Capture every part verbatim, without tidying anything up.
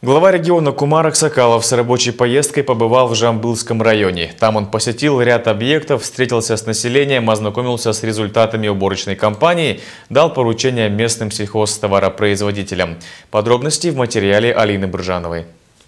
Глава региона Кумар Аксакалов с рабочей поездкой побывал в Жамбылском районе. Там он посетил ряд объектов, встретился с населением, ознакомился с результатами уборочной кампании, дал поручения местным сельхозтоваропроизводителям. Подробности в материале Алины Бржановой.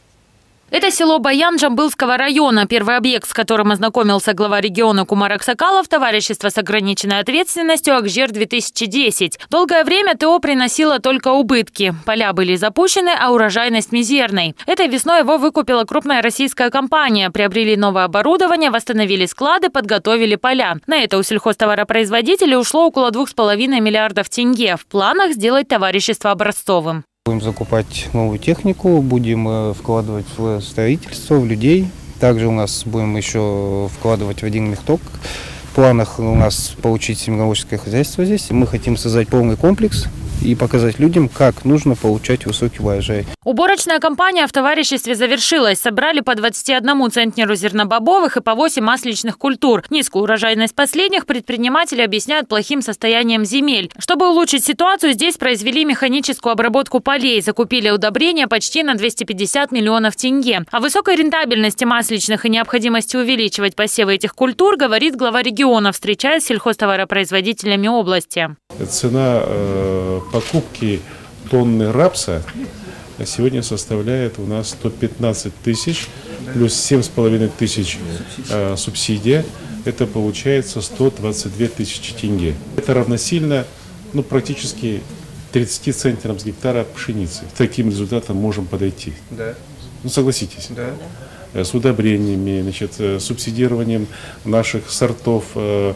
Это село Баян Жамбылского района. Первый объект, с которым ознакомился глава региона Кумар Аксакалов, товарищество с ограниченной ответственностью Акжер две тысячи десять. Долгое время ТО приносило только убытки. Поля были запущены, а урожайность мизерной. Этой весной его выкупила крупная российская компания. Приобрели новое оборудование, восстановили склады, подготовили поля. На это у сельхозтоваропроизводителей ушло около двух с половиной миллиардов тенге. В планах сделать товарищество образцовым. Будем закупать новую технику, будем вкладывать в строительство, в людей. Также у нас будем еще вкладывать в один мехток. В планах у нас получить семеноводческое хозяйство здесь. Мы хотим создать полный комплекс и показать людям, как нужно получать высокий урожай. Уборочная кампания в товариществе завершилась. Собрали по двадцати одному центнеру зернобобовых и по восемь масличных культур. Низкую урожайность последних предприниматели объясняют плохим состоянием земель. Чтобы улучшить ситуацию, здесь произвели механическую обработку полей. Закупили удобрения почти на двести пятьдесят миллионов тенге. О высокой рентабельности масличных и необходимости увеличивать посевы этих культур говорит глава региона, встречаясь с сельхозтоваропроизводителями области. Цена э, покупки тонны рапса сегодня составляет у нас сто пятнадцать тысяч, плюс семь с половиной тысяч э, субсидия. Это получается сто двадцать две тысячи тенге. Это равносильно ну, практически тридцати центнерам с гектара пшеницы. К таким результатам можем подойти. Да. Ну согласитесь. Да. С удобрениями, значит, субсидированием наших сортов э,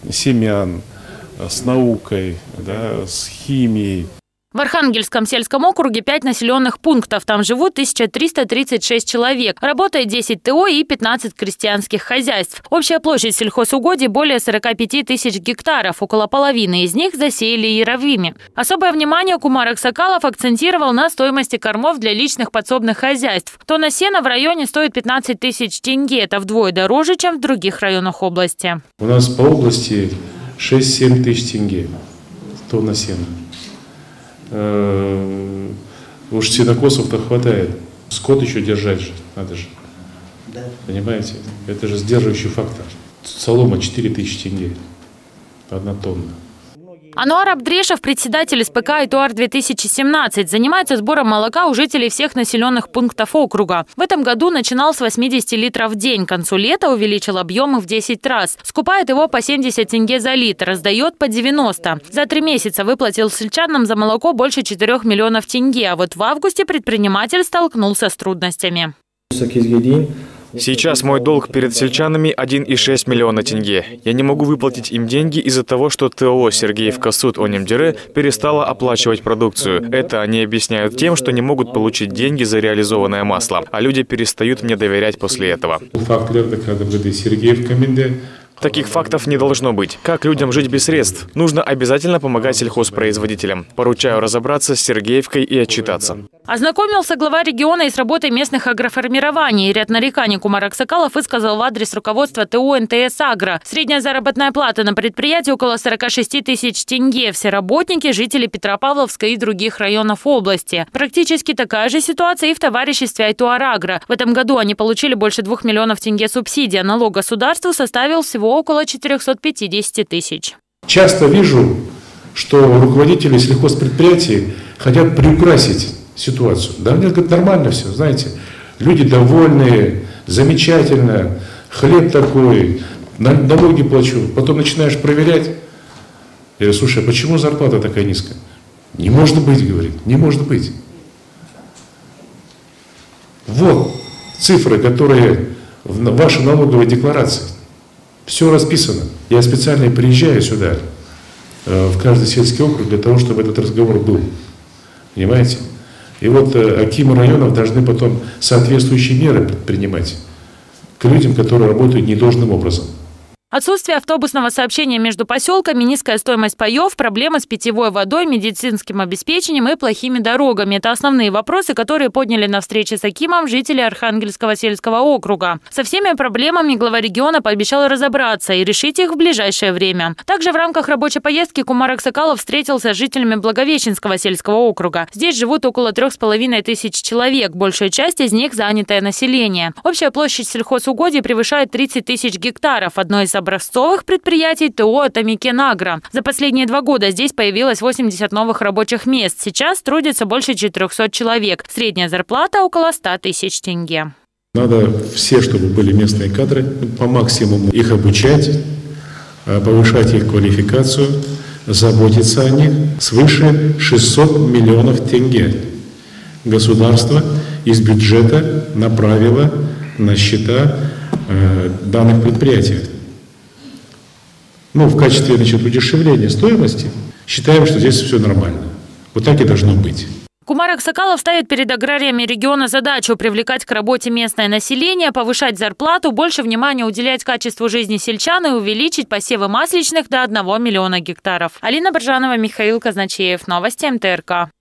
семян, с наукой, да, с химией. В Архангельском сельском округе пять населенных пунктов. Там живут тысяча триста тридцать шесть человек. Работает десять ТО и пятнадцать крестьянских хозяйств. Общая площадь сельхозугодий более сорока пяти тысяч гектаров. Около половины из них засеяли яровыми. Особое внимание Кумар Аксакалов акцентировал на стоимости кормов для личных подсобных хозяйств. Тонна сена в районе стоит пятнадцать тысяч тенге. Это вдвое дороже, чем в других районах области. У нас по области шесть-семь тысяч тенге тонна сена. Уж сенокосов-то хватает. Скот еще держать же, надо же. Да. Понимаете? Это же сдерживающий фактор. Солома четыре тысячи тенге. Одна тонна. Ануар Абдрешев, председатель СПК ИТОАР две тысячи семнадцать, занимается сбором молока у жителей всех населенных пунктов округа. В этом году начинал с восьмидесяти литров в день. К концу лета увеличил объемы в десять раз. Скупает его по семьдесят тенге за литр, раздает по девяносто. За три месяца выплатил сельчанам за молоко больше четырёх миллионов тенге. А вот в августе предприниматель столкнулся с трудностями. Сейчас мой долг перед сельчанами один и шесть миллиона тенге. Я не могу выплатить им деньги из-за того, что ТО Сергеевка Суд Онемдере перестала оплачивать продукцию. Это они объясняют тем, что не могут получить деньги за реализованное масло. А люди перестают мне доверять после этого. Таких фактов не должно быть. Как людям жить без средств? Нужно обязательно помогать сельхозпроизводителям. Поручаю разобраться с Сергеевкой и отчитаться. Ознакомился глава региона и с работой местных агроформирований. Ряд нареканий Кумар Аксакалов высказал в адрес руководства ТО НТС Агро. Средняя заработная плата на предприятии около сорока шести тысяч тенге. Все работники – жители Петропавловска и других районов области. Практически такая же ситуация и в товариществе ИТОАР Агро. В этом году они получили больше двух миллионов тенге субсидий, а налог государству составил всего около четырёхсот пятидесяти тысяч. Часто вижу, что руководители сельхозпредприятий хотят приукрасить ситуацию. Да, мне говорят, нормально все, знаете, люди довольные, замечательно, хлеб такой, налоги плачу. Потом начинаешь проверять. Я говорю, слушай, а почему зарплата такая низкая? Не может быть, говорит, не может быть. Вот цифры, которые в вашей налоговой декларации. Все расписано. Я специально приезжаю сюда, в каждый сельский округ, для того, чтобы этот разговор был. Понимаете? И вот акимы районов должны потом соответствующие меры предпринимать к людям, которые работают недолжным образом. Отсутствие автобусного сообщения между поселками, низкая стоимость паев, проблемы с питьевой водой, медицинским обеспечением и плохими дорогами – это основные вопросы, которые подняли на встрече с Акимом жители Архангельского сельского округа. Со всеми проблемами глава региона пообещал разобраться и решить их в ближайшее время. Также в рамках рабочей поездки Кумар Аксакалов встретился с жителями Благовещенского сельского округа. Здесь живут около трех с половиной тысяч человек, большая часть из них – занятое население. Общая площадь сельхозугодий превышает тридцать тысяч гектаров. Одно из образцовых предприятий ТО «Атамикен Агро». За последние два года здесь появилось восемьдесят новых рабочих мест. Сейчас трудится больше четырехсот человек. Средняя зарплата около ста тысяч тенге. Надо все, чтобы были местные кадры, по максимуму их обучать, повышать их квалификацию, заботиться о них. Свыше шестисот миллионов тенге государство из бюджета направило на счета данных предприятий. Ну, в качестве, значит, удешевления стоимости считаем, что здесь все нормально. Вот так и должно быть. Кумар Аксакалов ставит перед аграриями региона задачу привлекать к работе местное население, повышать зарплату, больше внимания уделять качеству жизни сельчан и увеличить посевы масличных до одного миллиона гектаров. Алина Боржанова, Михаил Казначеев. Новости МТРК.